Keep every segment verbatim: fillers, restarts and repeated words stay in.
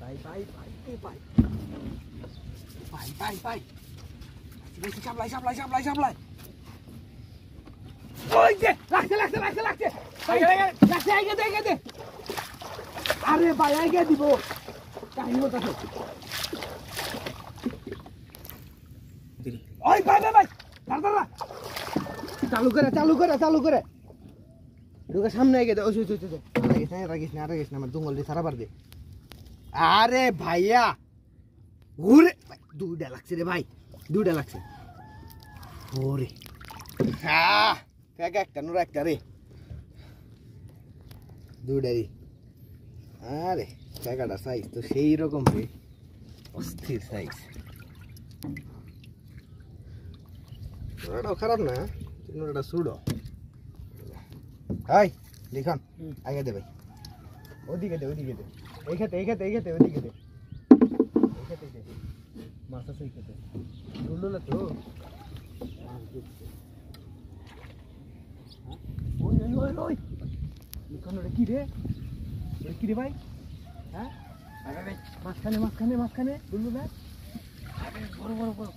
ভাই ভাই ভাই এ ভাই ভাই ভাই ভাই বেশি সামলাই সামলাই সামলাই সামলাই ওই যে লাগছে লাগছে লাগছে লাগছে লাগছে আগে দে আগে দে আরে ভাই আগে দিব কাহিনী বলতাছে ওই ভাই ভাই ভাই দাঁড়া চালু করে চালু করে চালু করে ঢুকে সামনে আগে দে ওই ওই ওই রাগিস না রাগিস না রাগিস না আমার দুঙ্গল দিয়ে সারা বার দে আরে ভাইয়া ঘুরে দুইটা লাগছে রে ভাই দুইটা লাগছে ওরে হ্যাঁ কাকা একটা নোরা একটা রে দুইটাই আরে কাকাটা সাইজ তো সেই রকম রে অস্থির সাইজ নোরাটাও খারাপ না নোরাটা সুড়ো হাই লিখন আগে দে ভাই ওদিকে দে ওদিকে দে এই খেতে এই খেতে এই খেতে ওদিকে দে এই খেতে দে মাছ আছে এই খেতে ডুলো না তো ওই ওই ওই ওই লিখন ওটা কি রে ওটা কি রে ভাই হ্যাঁ আরে ভাই মাঝখানে মাঝখানে মাঝখানে ডুলো না আরে বড় বড় বড়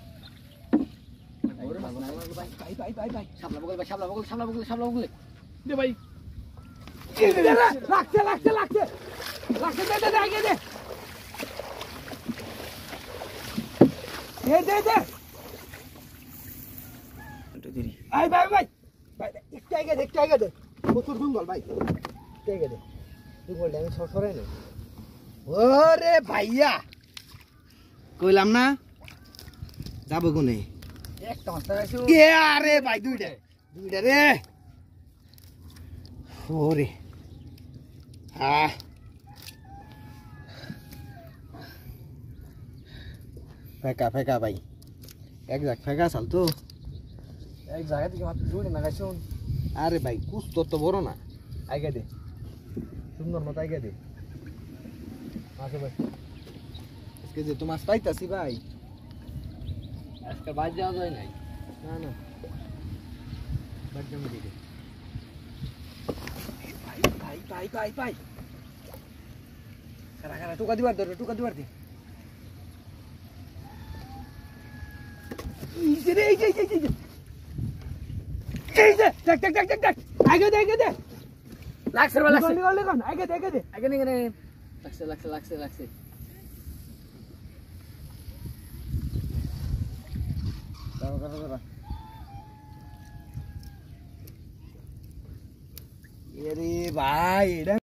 ভাই ভাই ভাই ভাই সামলা বগল ভাই সামলা বগল সামলা বগল সামলা বগল দে ভাই লাগছে লাগছে লাগছে লাগছে দে দে আগে দে দে দে দে আই ভাই ভাই ভাই একটু আগে দে একটু আগে দে প্রচুর দুঙ্গল ভাই একটু আগে দে দুঙ্গলটা আমি সরাই না ওরে ভাইয়া কইলাম না যাবো কোনে একটা মাছ লাগাইছো কে আরে ভাই দুইটা দুইটা রে ওরে হ্যাঁ ফেকা ফেকা ভাই এক জায়গা ফেকা চাল তো এক জায়গা থেকে মাত্র দুইটা লাগাইছো আরে ভাই কুছ তো বড় না আগে দে সুন্দর মতো আগে দে আসো ভাই আজকে যে তোমার পাইতাছি ভাই আজকে বাজ যাওয়া যায় নাই না না বাজ যাবো দিকে ভাই ভাই ভাই ভাই ভাই কারা কারা টুকা দিবার দে টুকা দিবার দে এই যে এই যে এই যে এই যে টাক টাক টাক টাক টাক আগে দে আগে দে লাগছে রে লাগছে নিগল নিগল আগে দে আগে দে আগে নিগল লাগছে লাগছে লাগছে লাগছে দাও দাও দাও এরে ভাই এটা